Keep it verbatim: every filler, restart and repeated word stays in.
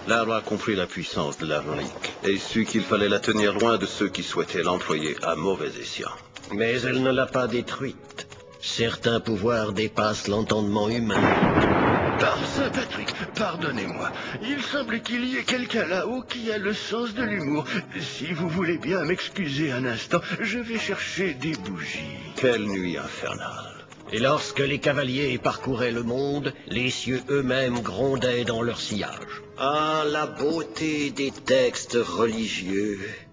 L'arbre a compris la puissance de la relique et su qu'il fallait la tenir loin de ceux qui souhaitaient l'employer à mauvais escient. Mais elle ne l'a pas détruite. Certains pouvoirs dépassent l'entendement humain. Par Saint-Patrick, pardonnez-moi. Il semble qu'il y ait quelqu'un là-haut qui a le sens de l'humour. Si vous voulez bien m'excuser un instant, je vais chercher des bougies. Quelle nuit infernale. Et lorsque les cavaliers parcouraient le monde, les cieux eux-mêmes grondaient dans leur sillage. Ah, la beauté des textes religieux!